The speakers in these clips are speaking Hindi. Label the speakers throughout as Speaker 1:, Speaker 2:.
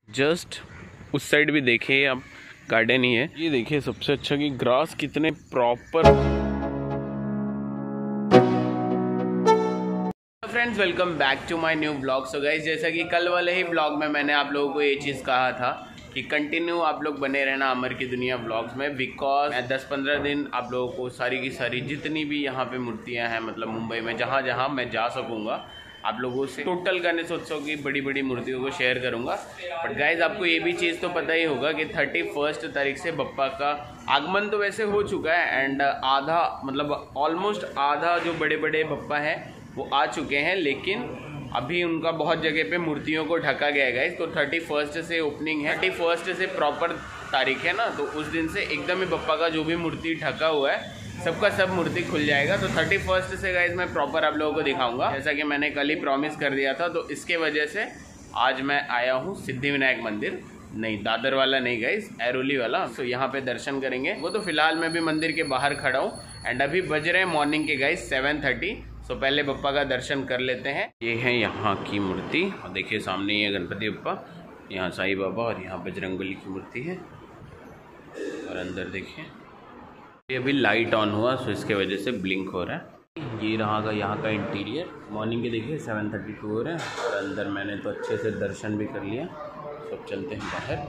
Speaker 1: जस्ट उस साइड भी देखिए आप, गार्डन ही है। ये देखिए सबसे अच्छा कि ग्रास कितने proper. Friends welcome back to my new blog. So guys, जैसा कि कल वाले ही ब्लॉग में मैंने आप लोगों को ये चीज़ कहा था कि कंटिन्यू आप लोग बने रहना अमर की दुनिया ब्लॉग्स में, बिकॉज मैं 10-15 दिन आप लोगों को सारी की सारी जितनी भी यहाँ पे मूर्तियाँ हैं, मतलब मुंबई में जहाँ जहाँ मैं जा सकूँगा आप लोगों से टोटल गणेश उत्सव की बड़ी बड़ी मूर्तियों को शेयर करूंगा। बट गाइज आपको ये भी चीज़ तो पता ही होगा कि 31 तारीख से बप्पा का आगमन तो वैसे हो चुका है एंड आधा मतलब ऑलमोस्ट आधा जो बड़े बड़े बप्पा हैं वो आ चुके हैं, लेकिन अभी उनका बहुत जगह पे मूर्तियों को ढका गया है गाइज। तो 31 से ओपनिंग है, 31 से प्रॉपर तारीख है ना, तो उस दिन से एकदम ही बप्पा का जो भी मूर्ति ढका हुआ है सबका सब मूर्ति खुल जाएगा। तो 31 से गाइज मैं प्रॉपर आप लोगों को दिखाऊंगा, जैसा कि मैंने कल ही प्रॉमिस कर दिया था। तो इसके वजह से आज मैं आया हूँ सिद्धिविनायक मंदिर, नहीं दादर वाला नहीं गाइज, ऐरोली वाला। तो यहाँ पे दर्शन करेंगे। वो तो फिलहाल मैं भी मंदिर के बाहर खड़ा हूँ एंड अभी बज रहे हैं मॉर्निंग के गाइज 7:30। तो पहले बप्पा का दर्शन कर लेते हैं। ये है यहाँ की मूर्ति और देखिए सामने ये गणपति बप्पा, यहाँ साईं बाबा और यहाँ बजरंगबली की मूर्ति है। और अंदर देखिए ये अभी लाइट ऑन हुआ सो इसके वजह से ब्लिंक हो रहा है। ये रहा यहाँ का इंटीरियर। मॉर्निंग के देखिए 7:32 हो रहे हैं और अंदर मैंने तो अच्छे से दर्शन भी कर लिया। सब चलते हैं बाहर।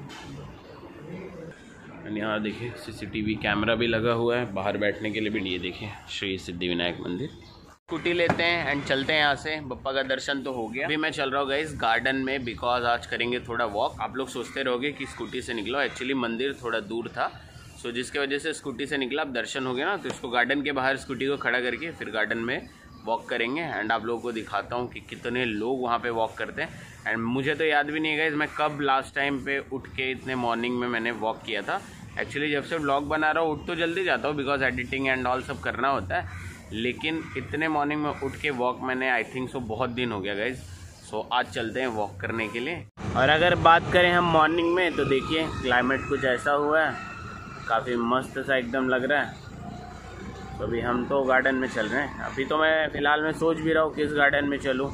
Speaker 1: एंड यहाँ देखिए CCTV कैमरा भी लगा हुआ है बाहर बैठने के लिए भी। ये देखिए श्री सिद्धिविनायक मंदिर। स्कूटी लेते हैं एंड चलते हैं यहाँ से। बप्पा का दर्शन तो हो गया, अभी मैं चल रहा हूँ गाइस गार्डन में, बिकॉज आज करेंगे थोड़ा वॉक। आप लोग सोचते रहोगे कि स्कूटी से निकलो, एक्चुअली मंदिर थोड़ा दूर था सो जिसके वजह से स्कूटी से निकला। अब दर्शन हो गया ना, तो इसको गार्डन के बाहर स्कूटी को खड़ा करके फिर गार्डन में वॉक करेंगे एंड आप लोगों को दिखाता हूँ कि कितने लोग वहाँ पे वॉक करते हैं। एंड मुझे तो याद भी नहीं है गाइस मैं कब लास्ट टाइम पे उठ के इतने मॉर्निंग में मैंने वॉक किया था। एक्चुअली जब से व्लॉग बना रहा हूँ उठ तो जल्दी जाता हूँ बिकॉज एडिटिंग एंड ऑल सब करना होता है, लेकिन इतने मॉर्निंग में उठ के वॉक मैंने आई थिंक सो बहुत दिन हो गया गाइज। सो आज चलते हैं वॉक करने के लिए। और अगर बात करें हम मॉर्निंग में तो देखिए क्लाइमेट कुछ ऐसा हुआ है, काफ़ी मस्त सा एकदम लग रहा है। तो अभी हम तो गार्डन में चल रहे हैं। अभी तो मैं फ़िलहाल मैं सोच भी रहा हूँ किस गार्डन में चलूँ,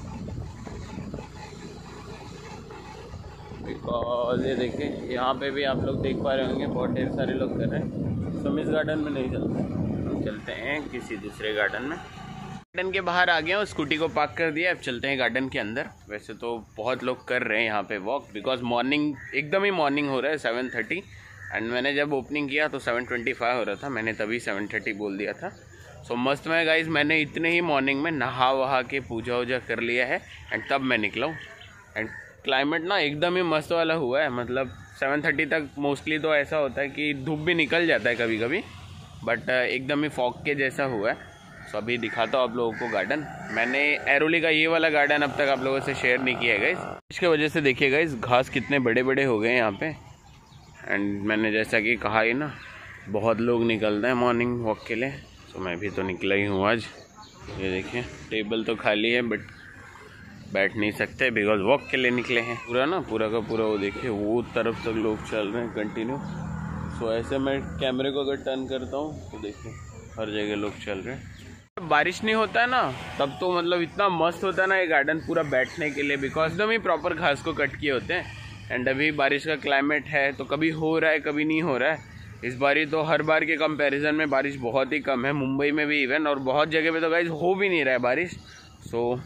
Speaker 1: बिकॉज ये देखिए यहाँ पे भी आप लोग देख पा रहे होंगे बहुत ढेर सारे लोग कर रहे हैं। तो हम इस गार्डन में नहीं चलते, हम चलते हैं किसी दूसरे गार्डन में। गार्डन के बाहर आ गया हूँ, स्कूटी को पार्क कर दिया, अब चलते हैं गार्डन के अंदर। वैसे तो बहुत लोग कर रहे हैं यहाँ पे वॉक, बिकॉज मॉर्निंग एकदम ही मॉर्निंग हो रहा है 7:30 एंड मैंने जब ओपनिंग किया तो 7:25 हो रहा था, मैंने तभी 7:30 बोल दिया था। सो मस्त में गाइज मैंने इतने ही मॉर्निंग में नहा वहा के पूजा वूजा कर लिया है एंड तब मैं निकला हूँ। एंड क्लाइमेट ना एकदम ही मस्त वाला हुआ है, मतलब 7:30 तक मोस्टली तो ऐसा होता है कि धूप भी निकल जाता है कभी कभी, बट एकदम ही फॉग के जैसा हुआ है। सो अभी दिखाता हूँ आप लोगों को गार्डन। मैंने ऐरोली का ये वाला गार्डन अब तक आप लोगों से शेयर नहीं किया है गाइस, इसके वजह से देखिए गाइस घास कितने बड़े बड़े हो गए हैं यहाँ पे। एंड मैंने जैसा कि कहा ही ना बहुत लोग निकलते हैं मॉर्निंग वॉक के लिए, तो मैं भी तो निकला ही हूँ आज। ये देखिए टेबल तो खाली है बट बैठ नहीं सकते बिकॉज वॉक के लिए निकले हैं। पूरा का पूरा वो देखिए वो तरफ तक लोग चल रहे हैं कंटिन्यू। सो ऐसे मैं कैमरे को अगर टर्न करता हूँ तो देखिए हर जगह लोग चल रहे हैं। बारिश नहीं होता है ना तब तो मतलब इतना मस्त होता है ना ये गार्डन पूरा बैठने के लिए, बिकॉज एकदम ही प्रॉपर घास को कट किए होते हैं। एंड अभी बारिश का क्लाइमेट है तो कभी हो रहा है कभी नहीं हो रहा है। इस बारी तो हर बार के कंपैरिजन में बारिश बहुत ही कम है, मुंबई में भी इवन, और बहुत जगह पे तो गाइस हो भी नहीं रहा है बारिश। सो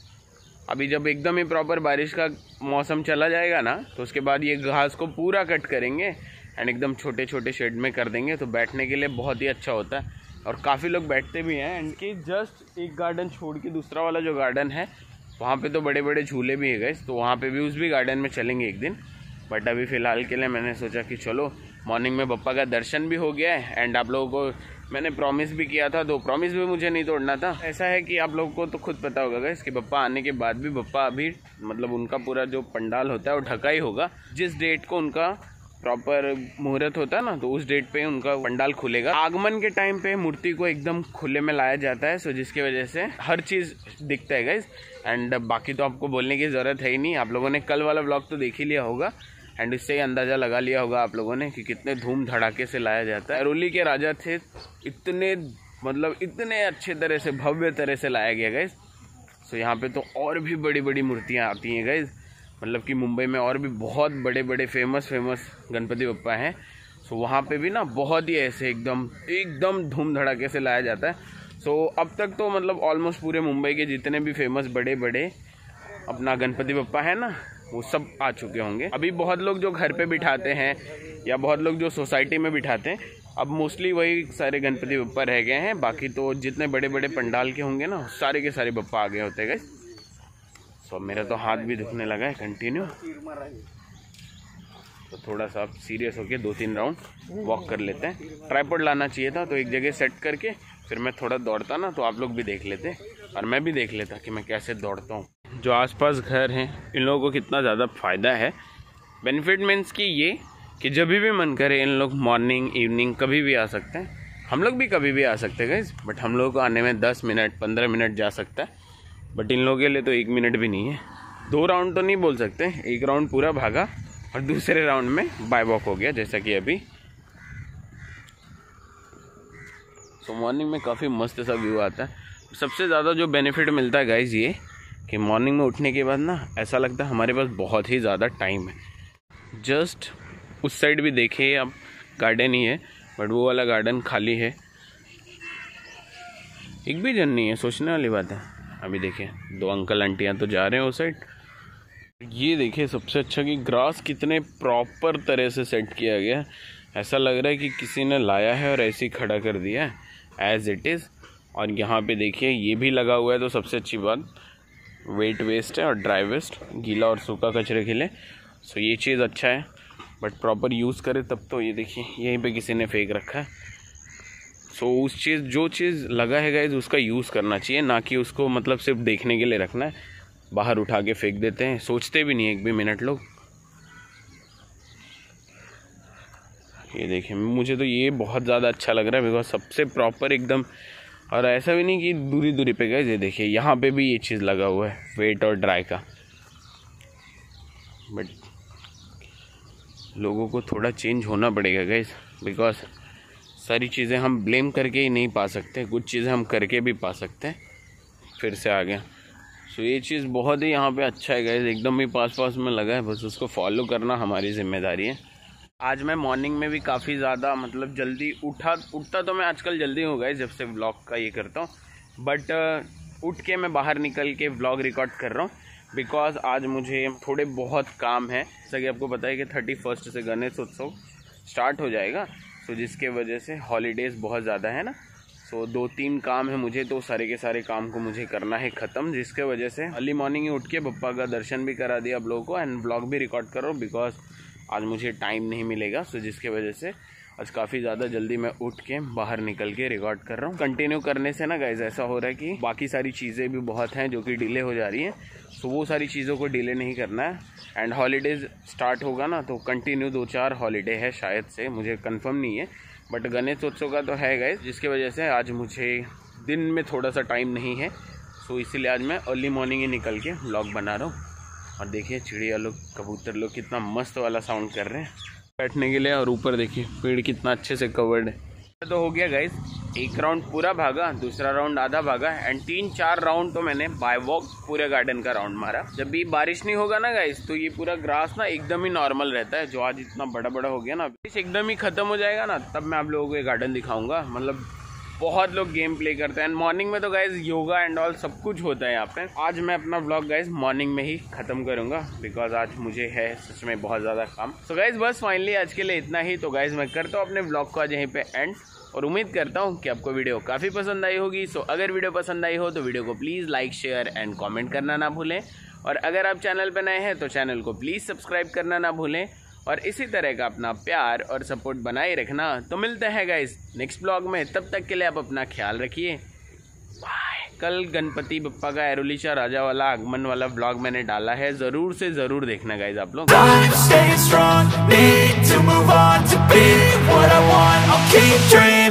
Speaker 1: अभी जब एकदम ही प्रॉपर बारिश का मौसम चला जाएगा ना तो उसके बाद ये घास को पूरा कट करेंगे एंड एकदम छोटे छोटे शेड में कर देंगे, तो बैठने के लिए बहुत ही अच्छा होता है और काफ़ी लोग बैठते भी हैं। एंड कि जस्ट एक गार्डन छोड़ के दूसरा वाला जो गार्डन है वहाँ पे तो बड़े बड़े झूले भी है गाइस, तो वहाँ पे भी उस भी गार्डन में चलेंगे एक दिन। बट अभी फ़िलहाल के लिए मैंने सोचा कि चलो मॉर्निंग में बप्पा का दर्शन भी हो गया है एंड आप लोगों को मैंने प्रॉमिस भी किया था, तो प्रॉमिस भी मुझे नहीं तोड़ना था। ऐसा है कि आप लोगों को तो खुद पता होगा गाइस कि बप्पा आने के बाद भी बप्पा अभी मतलब उनका पूरा जो पंडाल होता है वो ढका ही होगा। जिस डेट को उनका प्रॉपर मुहूर्त होता है ना तो उस डेट पे उनका पंडाल खुलेगा। आगमन के टाइम पे मूर्ति को एकदम खुले में लाया जाता है, सो जिसकी वजह से हर चीज़ दिखता है गाइस। एंड बाकी तो आपको बोलने की ज़रूरत है ही नहीं, आप लोगों ने कल वाला ब्लॉग तो देख ही लिया होगा एंड इससे ही अंदाज़ा लगा लिया होगा आप लोगों ने कि कितने धूम धड़ाके से लाया जाता है। ऐरोली के राजा थे, इतने मतलब इतने अच्छे तरह से भव्य तरह से लाया गया गाइस। सो यहाँ पे तो और भी बड़ी बड़ी मूर्तियाँ आती हैं गाइस, मतलब कि मुंबई में और भी बहुत बड़े बड़े फेमस गणपति बप्पा हैं। सो वहाँ पे भी ना बहुत ही ऐसे एकदम धूम धड़ाके से लाया जाता है। सो अब तक तो मतलब ऑलमोस्ट पूरे मुंबई के जितने भी फेमस बड़े अपना गणपति बप्पा है ना, वो सब आ चुके होंगे। अभी बहुत लोग जो घर पे बिठाते हैं या बहुत लोग जो सोसाइटी में बिठाते हैं, अब मोस्टली वही सारे गणपति बप्पा रह गए हैं। बाकी तो जितने बड़े बड़े पंडाल के होंगे ना, सारे के सारे बप्पा आ गए होते गए। सो मेरा तो हाथ भी दुखने लगा है कंटिन्यू, तो थोड़ा सा सीरियस होके 2-3 राउंड वॉक कर लेते हैं। ट्राइपॉड लाना चाहिए था, तो एक जगह सेट करके फिर मैं थोड़ा दौड़ता ना, तो आप लोग भी देख लेते और मैं भी देख लेता कि मैं कैसे दौड़ता हूँ। जो आसपास घर हैं इन लोगों को कितना ज़्यादा फ़ायदा है। बेनिफिट मीन्स कि ये कि जब भी मन करे इन लोग मॉर्निंग इवनिंग कभी भी आ सकते हैं। हम लोग भी कभी भी आ सकते हैं गाइस, बट हम लोगों को आने में 10 मिनट 15 मिनट जा सकता है, बट इन लोगों के लिए तो 1 मिनट भी नहीं है। 2 राउंड तो नहीं बोल सकते, 1 राउंड पूरा भागा और दूसरे राउंड में बाय वॉक हो गया, जैसा कि अभी। तो मॉर्निंग में काफ़ी मस्त सा व्यू आता है। सबसे ज़्यादा जो बेनिफिट मिलता है गाइस ये कि मॉर्निंग में उठने के बाद ना ऐसा लगता है हमारे पास बहुत ही ज़्यादा टाइम है। जस्ट उस साइड भी देखिए आप, गार्डन ही है, बट वो वाला गार्डन खाली है, एक भी जन नहीं है। सोचने वाली बात है। अभी देखिए 2 अंकल आंटियाँ तो जा रहे हैं उस साइड। ये देखिए सबसे अच्छा कि ग्रास कितने प्रॉपर तरह से सेट किया गया है। ऐसा लग रहा है कि किसी ने लाया है और ऐसे ही खड़ा कर दिया है एज इट इज़। और यहाँ पे देखिए ये भी लगा हुआ है, तो सबसे अच्छी बात वेट वेस्ट है और ड्राई वेस्ट, गीला और सूखा कचरे के लिए। सो ये चीज़ अच्छा है, बट प्रॉपर यूज़ करे तब। तो ये देखिए यहीं पे किसी ने फेंक रखा है। सो उस चीज़ जो चीज़ लगा है गाइस उसका यूज़ करना चाहिए, ना कि उसको मतलब सिर्फ देखने के लिए रखना है। बाहर उठा के फेंक देते हैं, सोचते भी नहीं 1 भी मिनट लोग। ये देखिए मुझे तो ये बहुत ज़्यादा अच्छा लग रहा है, बिकॉज सबसे प्रॉपर एकदम। और ऐसा भी नहीं कि दूरी पे गाइस, ये देखिए यहाँ पे भी ये चीज़ लगा हुआ है वेट और ड्राई का। बट लोगों को थोड़ा चेंज होना पड़ेगा गाइस, बिकॉज सारी चीज़ें हम ब्लेम करके ही नहीं पा सकते, कुछ चीज़ें हम करके भी पा सकते हैं। फिर से आ गया। सो ये चीज़ बहुत ही यहाँ पे अच्छा है गाइस, एकदम ही पास में लगा है, बस उसको फॉलो करना हमारी जिम्मेदारी है। आज मैं मॉर्निंग में भी काफ़ी ज़्यादा मतलब जल्दी उठता तो मैं आजकल जल्दी हो गया जब से व्लॉग का ये करता हूँ, बट उठ के मैं बाहर निकल के व्लॉग रिकॉर्ड कर रहा हूँ, बिकॉज आज मुझे थोड़े बहुत काम है। जैसा कि आपको पता है कि 31 से गणेश उत्सव स्टार्ट हो जाएगा, सो जिसके वजह से हॉलीडेज़ बहुत ज़्यादा है ना। सो 2-3 काम है मुझे, तो सारे के सारे काम को मुझे करना है ख़त्म, जिसके वजह से अर्ली मॉर्निंग ही उठ के बप्पा का दर्शन भी करा दिया आप लोगों को एंड व्लॉग भी रिकॉर्ड करो, बिकॉज आज मुझे टाइम नहीं मिलेगा। सो जिसके वजह से आज काफ़ी ज़्यादा जल्दी मैं उठ के बाहर निकल के रिकॉर्ड कर रहा हूँ। कंटिन्यू करने से ना गाइज ऐसा हो रहा है कि बाकी सारी चीज़ें भी बहुत हैं जो कि डिले हो जा रही हैं। सो वो सारी चीज़ों को डिले नहीं करना है। एंड हॉलीडेज़ स्टार्ट होगा ना, तो कंटिन्यू 2-4 हॉलीडे है शायद से, मुझे कंफर्म नहीं है, बट गणेश उत्सव का तो है गाइज, जिसकी वजह से आज मुझे दिन में थोड़ा सा टाइम नहीं है। सो इसीलिए आज मैं अर्ली मॉर्निंग ही निकल के व्लॉग बना रहा हूँ। और देखिए चिड़िया लोग, कबूतर लोग कितना मस्त वाला साउंड कर रहे हैं बैठने के लिए। और ऊपर देखिए पेड़ कितना अच्छे से कवर्ड है। तो हो गया गाइस, 1 राउंड पूरा भागा, दूसरा राउंड आधा भागा एंड 3-4 राउंड तो मैंने बाय वॉक पूरे गार्डन का राउंड मारा। जब भी बारिश नहीं होगा ना गाइस, तो ये पूरा ग्रास ना एकदम ही नॉर्मल रहता है। जो आज इतना बड़ा हो गया ना, एकदम ही खत्म हो जाएगा ना, तब मैं आप लोगों को ये गार्डन दिखाऊंगा। मतलब बहुत लोग गेम प्ले करते हैं एंड मॉर्निंग में तो गाइज योगा एंड ऑल सब कुछ होता है यहाँ पे। आज मैं अपना व्लॉग गाइज मॉर्निंग में ही खत्म करूंगा, बिकॉज आज मुझे है सच में बहुत ज़्यादा काम। सो गाइज बस फाइनली आज के लिए इतना ही। तो गाइज मैं करता हूँ अपने व्लॉग को आज यहीं पे एंड, और उम्मीद करता हूँ कि आपको वीडियो काफ़ी पसंद आई होगी। सो अगर वीडियो पसंद आई हो तो वीडियो को please like share and comment करना ना भूलें, और अगर आप चैनल पर नए हैं तो चैनल को प्लीज़ सब्सक्राइब करना ना भूलें, और इसी तरह का अपना प्यार और सपोर्ट बनाए रखना। तो मिलते हैं गाइस नेक्स्ट ब्लॉग में, तब तक के लिए आप अपना ख्याल रखिए, बाय। कल गणपति बप्पा का एरोलीचा राजा वाला आगमन वाला ब्लॉग मैंने डाला है, ज़रूर से ज़रूर देखना गाइस आप लोग।